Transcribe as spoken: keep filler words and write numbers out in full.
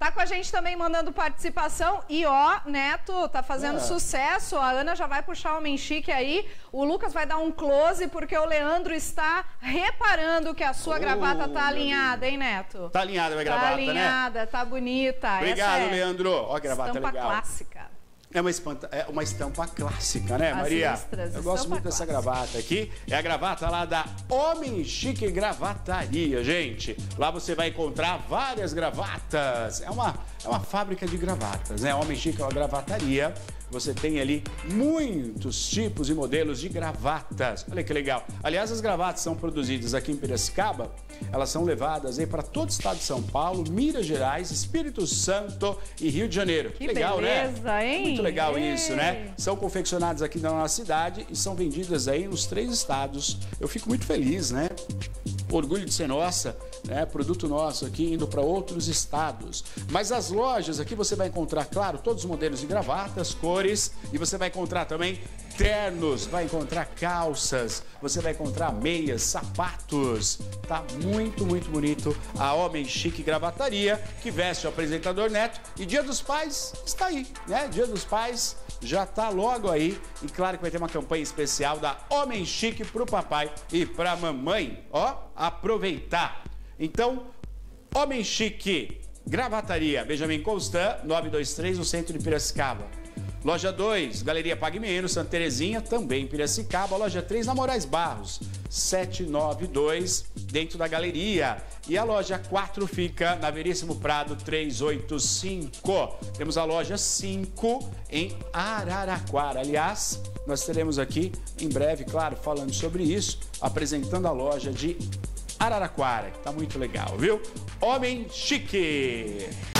Tá com a gente também mandando participação e ó, Neto, tá fazendo é. sucesso. A Ana já vai puxar o homem chique aí. O Lucas vai dar um close porque o Leandro está reparando que a sua oh, gravata tá alinhada, hein, Neto? Tá alinhada a gravata, tá alinhada, né? Tá bonita. Obrigado, Essa é Leandro. Ó, a gravata estampa legal. clássica. É uma, espanta, é uma estampa clássica, né, Maria? As listras, eu gosto muito clássica. dessa gravata aqui. É a gravata lá da Homem Chique Gravataria, gente. Lá você vai encontrar várias gravatas. É uma, é uma fábrica de gravatas, né? Homem Chique Gravataria. Você tem ali muitos tipos e modelos de gravatas. Olha que legal. Aliás, as gravatas são produzidas aqui em Piracicaba. Elas são levadas aí para todo o estado de São Paulo, Minas Gerais, Espírito Santo e Rio de Janeiro. Que legal, beleza, né? Hein? Muito legal Ei. isso, né? São confeccionadas aqui na nossa cidade e são vendidas aí nos três estados. Eu fico muito feliz, né? Orgulho de ser nossa, né? Produto nosso aqui indo para outros estados. Mas as lojas aqui você vai encontrar, claro, todos os modelos de gravatas, cores, e você vai encontrar também ternos, vai encontrar calças, você vai encontrar meias, sapatos. Tá muito, muito bonito a Homem Chique Gravataria, que veste o apresentador Neto. E Dia dos Pais está aí, né? Dia dos Pais já tá logo aí. E claro que vai ter uma campanha especial da Homem Chique pro papai e pra mamãe. Ó, aproveitar. Então, Homem Chique Gravataria, Benjamin Constant, nove dois três, no centro de Piracicaba. Loja dois, Galeria Pague Menos, Santa Terezinha, também em Piracicaba. Loja três, na Moraes Barros, setecentos e noventa e dois, dentro da galeria. E a loja quatro fica na Veríssimo Prado, trezentos e oitenta e cinco. Temos a loja cinco em Araraquara. Aliás, nós teremos aqui, em breve, claro, falando sobre isso, apresentando a loja de Araraquara, que tá muito legal, viu? Homem Chique!